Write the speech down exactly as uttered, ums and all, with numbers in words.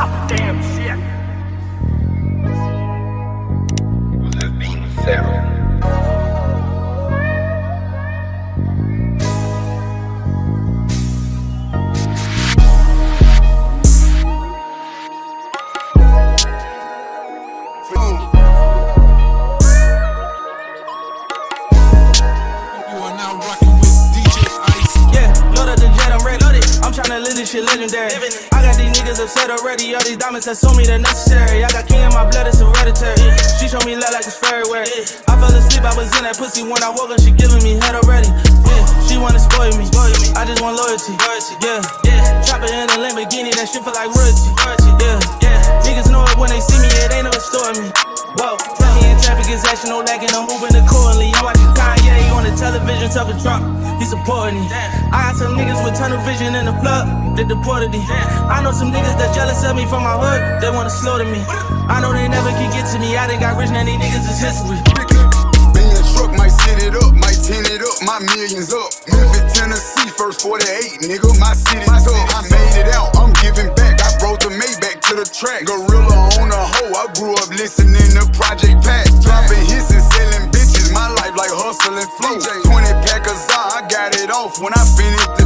Oh, damn shit. Was this being settled? Shit legendary. I got these niggas upset already. All these diamonds that told me they're necessary. I got king in my blood, it's hereditary. She showed me love like it's fairy wear. I fell asleep, I was in that pussy when I woke up. She giving me head already. Yeah, she wanna spoil me. I just want loyalty. Yeah, yeah. Chopper in a Lamborghini, that shit feel like royalty. Yeah, yeah. Niggas know it when they see me, it ain't never story me. Whoa, tell me in traffic is action, no lagging, I'm moving accordingly. I'm watching Kanye on the television, talking Trump. He supporting me. I got some niggas with tunnel vision in the plug, they deported me. I know some niggas that jealous of me from my hood, they wanna slow to me. I know they never can get to me, I done got rich, now these niggas is history. Being struck, might sit it up, might tin it up, my millions up. Memphis, Tennessee, first forty-eight, nigga, my city tough. I made it out, I'm giving back, I brought the Maybach to the track. Gorilla on a hoe, I grew up listening to Project Pat. Dropping hits and selling bitches, my life like hustle and flow. twenty pack of Zah, I got it off when I finished the